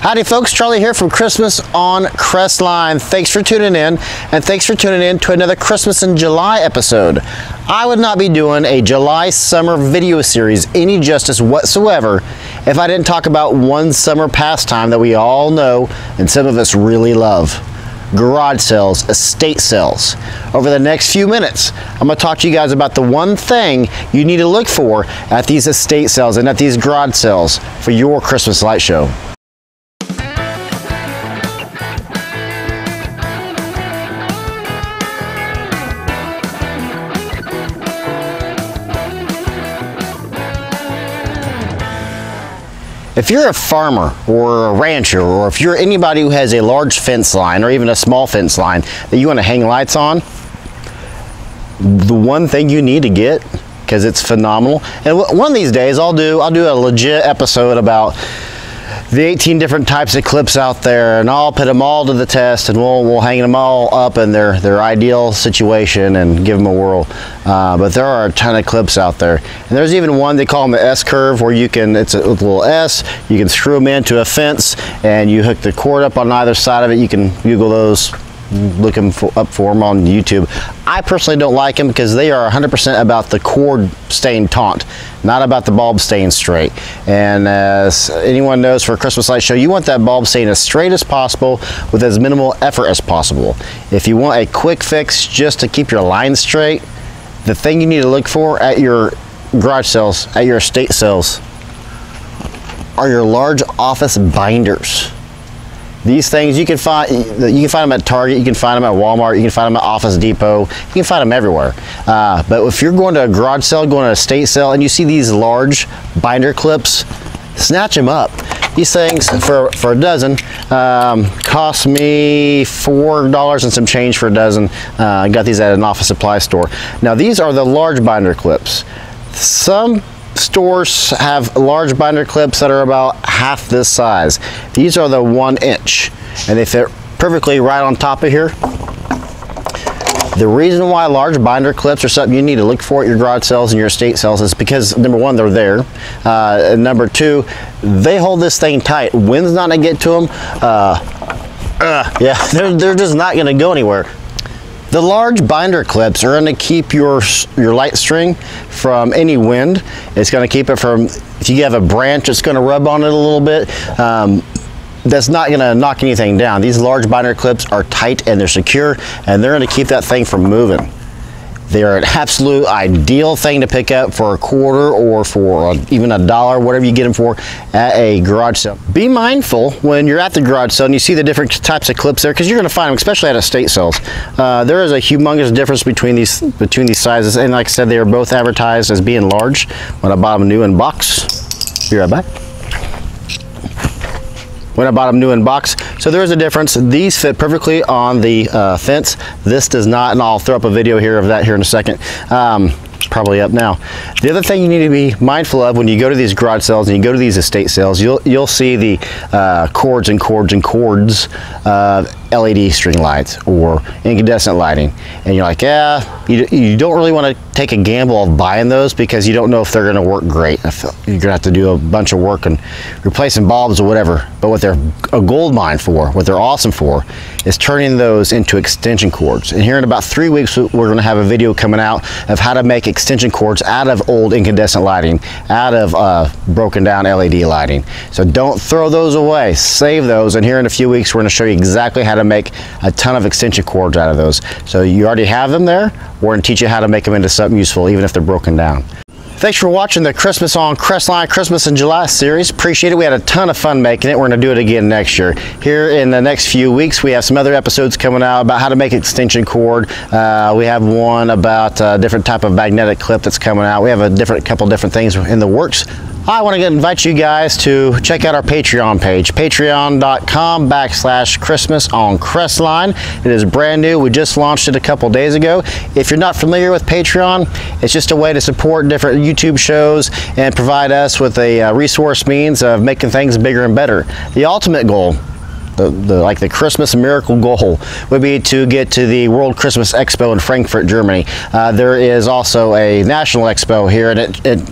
Howdy folks, Charlie here from Christmas on Crestline. Thanks for tuning in, and thanks for tuning in to another Christmas in July episode. I would not be doing a July summer video series any justice whatsoever if I didn't talk about one summer pastime that we all know and some of us really love. Garage sales, estate sales. Over the next few minutes, I'm going to talk to you guys about the one thing you need to look for at these estate sales and at these garage sales for your Christmas light show. If you're a farmer or a rancher, or if you're anybody who has a large fence line or even a small fence line that you want to hang lights on, the one thing you need to get, because it's phenomenal, and one of these days I'll do a legit episode about the 18 different types of clips out there, and I'll put them all to the test, and we'll hang them all up in their ideal situation and give them a whirl. But there are a ton of clips out there, and there's even one they call them the S curve, where you can, it's a little S, you can screw them into a fence and you hook the cord up on either side of it. You can Google those, look them up for them on YouTube. I personally don't like them because they are 100% about the cord staying taut, not about the bulb staying straight. And as anyone knows, for a Christmas light show, you want that bulb staying as straight as possible with as minimal effort as possible. If you want a quick fix just to keep your line straight, the thing you need to look for at your garage sales, at your estate sales, are your large office binders. These things you can find them at Target, you can find them at Walmart, you can find them at Office Depot, you can find them everywhere. But if you're going to a garage sale, going to a estate sale, and you see these large binder clips, snatch them up. These things for a dozen cost me $4 and some change for a dozen. I got these at an office supply store. Now these are the large binder clips. Some stores have large binder clips that are about half this size. These are the 1 inch, and they fit perfectly right on top of here. The reason why large binder clips are something you need to look for at your garage sales and your estate sales is because, number one, they're there, and number two, they hold this thing tight. Wind's not gonna get to them. Yeah, they're just not gonna go anywhere. The large binder clips are going to keep your light string from any wind. It's going to keep it from, if you have a branch that's going to rub on it a little bit, that's not going to knock anything down. These large binder clips are tight and they're secure, and they're going to keep that thing from moving. They're an absolute ideal thing to pick up for a quarter or for even $1, whatever you get them for at a garage sale. Be mindful when you're at the garage sale and you see the different types of clips there, because you're going to find them, especially at estate sales. There is a humongous difference between these sizes, and like I said, they are both advertised as being large. When I bought them new in box, be right back. When I bought them new in box. So there is a difference. These fit perfectly on the fence. This does not, and I'll throw up a video here of that here in a second. Probably up now. The other thing you need to be mindful of when you go to these garage sales and you go to these estate sales, you'll see the cords and cords and cords of LED string lights or incandescent lighting, and you're like, yeah, you don't really want to take a gamble of buying those because you don't know if they're going to work great. You're going to have to do a bunch of work and replacing bulbs or whatever. But what they're a gold mine for, what they're awesome for, is turning those into extension cords. And here in about 3 weeks, we're going to have a video coming out of how to make extension cords out of old incandescent lighting, out of broken down LED lighting. So don't throw those away, save those, and here in a few weeks we're going to show you exactly how to make a ton of extension cords out of those. So you already have them there, we're going to teach you how to make them into something useful, even if they're broken down. Thanks for watching the Christmas on Crestline Christmas in July series. Appreciate it. We had a ton of fun making it. We're going to do it again next year. Here in the next few weeks, we have some other episodes coming out about how to make extension cord. We have one about a different type of magnetic clip that's coming out. We have a couple different things in the works. I want to invite you guys to check out our Patreon page, patreon.com/Christmas on Crestline. It is brand new. We just launched it a couple days ago. If you're not familiar with Patreon, it's just a way to support different YouTube shows and provide us with a resource means of making things bigger and better. The ultimate goal, like the Christmas miracle goal, would be to get to the World Christmas Expo in Frankfurt, Germany. There is also a national expo here, and it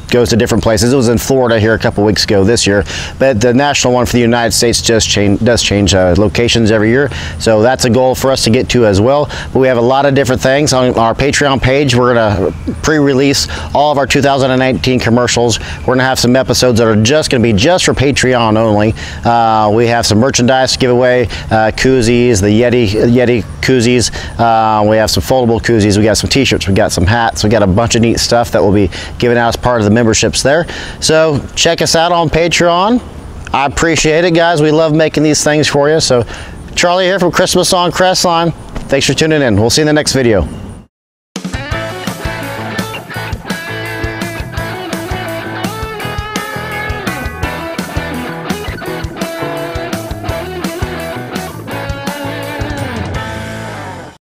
goes to different places. It was in Florida here a couple weeks ago this year, but the national one for the United States does change locations every year. So that's a goal for us to get to as well. But we have a lot of different things on our Patreon page. We're going to pre-release all of our 2019 commercials. We're going to have some episodes that are just going to be just for Patreon only. We have some merchandise to give away, koozies, the Yeti koozies. We have some foldable koozies. We got some t-shirts. We got some hats. We got a bunch of neat stuff that will be given out as part of the memberships there. So check us out on Patreon. I appreciate it, guys. We love making these things for you. So Charlie here from Christmas on Crestline. Thanks for tuning in. We'll see you in the next video.